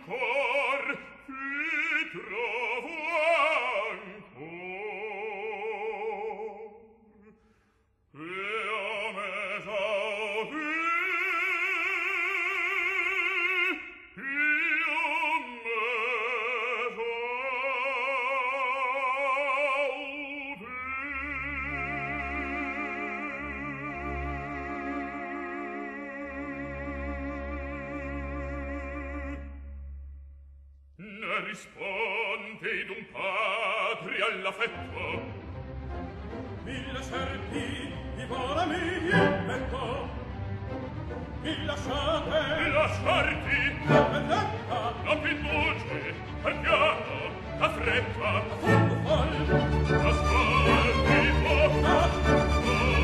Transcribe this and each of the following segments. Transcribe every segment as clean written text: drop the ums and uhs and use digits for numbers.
ancor, ti trovo ancor. E a me saudi, io me ne risponde d'un padre all'affetto. Mi lascerti di vola mia metto, mi lasciate Lasciarti la vendetta non ti induce, per piano, a fretta, a fondo fol, ascolti tu.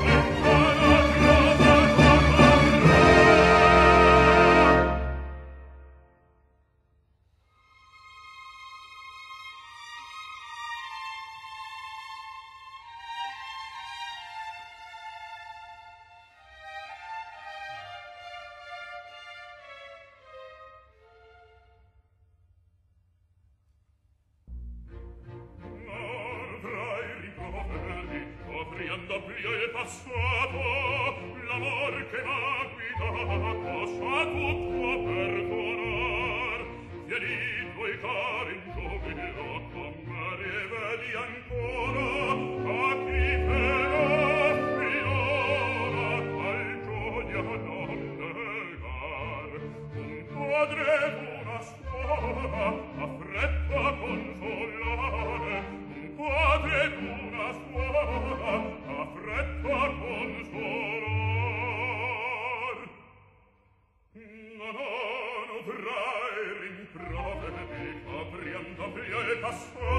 Doppio il passato, l'amor che m'ha guidato, sa tutto perdonar. Vieni tuoi cari in giubilo, con me rivedi ancora, a chi te l'affiora, tal gioia non negar. Un padre d'una suora, affretta a consolare, un padre d'una suora, affretta a consolar. Non avrai rimproveri, apriando via il passato,